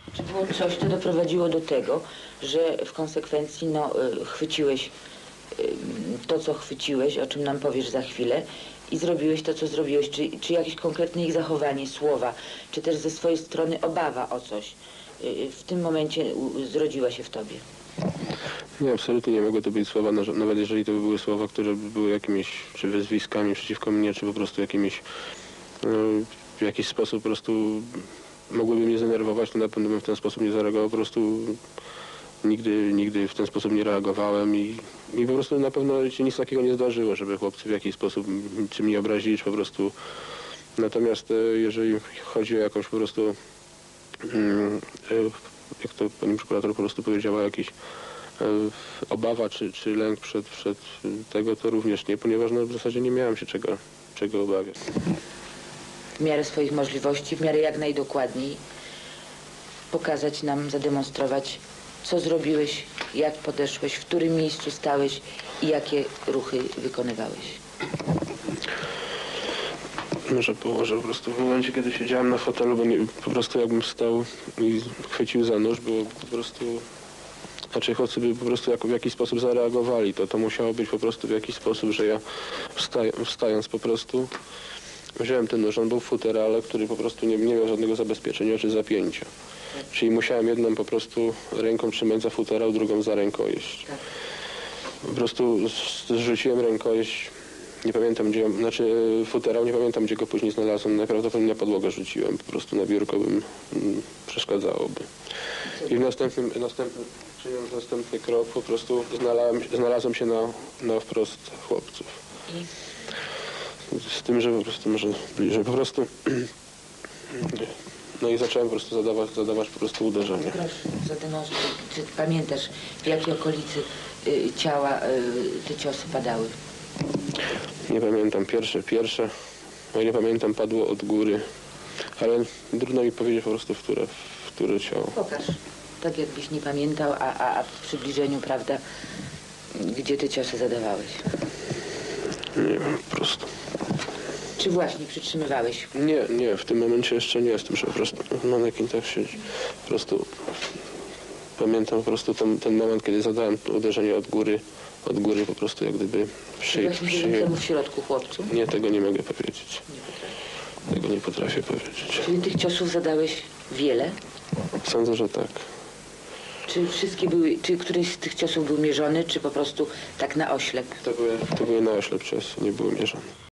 Czy było coś, co doprowadziło do tego, że w konsekwencji chwyciłeś to, co chwyciłeś, o czym nam powiesz za chwilę, i zrobiłeś to, co zrobiłeś? Czy jakieś konkretne ich zachowanie, słowa, czy też ze swojej strony obawa o coś w tym momencie zrodziła się w tobie? Nie, absolutnie nie mogły to być słowa, nawet jeżeli to były słowa, które były jakimiś czy wyzwiskami przeciwko mnie, czy po prostu jakimiś w jakiś sposób po prostu mogłyby mnie zdenerwować, to na pewno bym w ten sposób nie zareagował. Po prostu nigdy w ten sposób nie reagowałem i po prostu na pewno się nic takiego nie zdarzyło, żeby chłopcy w jakiś sposób czy mnie obrazili, czy po prostu. Natomiast jeżeli chodzi o jakąś po prostu, jak to pani prokurator po prostu powiedziała, jakiś obawa czy lęk przed tego, to również nie, ponieważ w zasadzie nie miałem się czego obawiać. W miarę swoich możliwości, w miarę jak najdokładniej pokazać nam, zademonstrować, co zrobiłeś, jak podeszłeś, w którym miejscu stałeś i jakie ruchy wykonywałeś. Może położę po prostu w momencie, kiedy siedziałem na fotelu, bo po prostu jakbym stał i chwycił za nóż, było po prostu. Znaczy chłopcy by po prostu w jakiś sposób zareagowali. To musiało być po prostu w jakiś sposób, że ja wstając po prostu wziąłem ten nóż, on był w futerale, który po prostu nie miał żadnego zabezpieczenia czy zapięcia. Czyli musiałem jedną po prostu ręką trzymać za futerał, drugą za rękojeść. Po prostu zrzuciłem rękojeść, nie pamiętam gdzie, futerał, nie pamiętam gdzie go później znalazłem, najprawdopodobniej na podłogę rzuciłem, po prostu na biurko przeszkadzałoby. I czyniąc następny krok, po prostu znalazłem się na wprost chłopców. Z tym, że po prostu może bliżej, po prostu no i zacząłem po prostu zadawać po prostu uderzenie. Proszę, zademonstruj, czy pamiętasz, w jakiej okolicy ciała te ciosy padały? Nie pamiętam, pierwsze, no nie pamiętam, padło od góry, ale trudno mi powiedzieć po prostu, w które ciało. Pokaż, tak jakbyś nie pamiętał, a w przybliżeniu, prawda, gdzie te ciosy zadawałeś? Nie wiem, po prostu. Czy właśnie przytrzymywałeś? Nie, w tym momencie jeszcze nie jestem, że po prostu manekin tak siedzi. Po prostu pamiętam po prostu ten moment, kiedy zadałem uderzenie od góry po prostu jak gdyby Byłeś w środku, chłopcu? Nie, tego nie mogę powiedzieć. Tego nie potrafię powiedzieć. Czyli tych ciosów zadałeś wiele? Sądzę, że tak. Czy wszystkie były, czy któryś z tych ciosów był mierzony, czy po prostu tak na oślep? To były na oślep ciosy, nie były mierzone.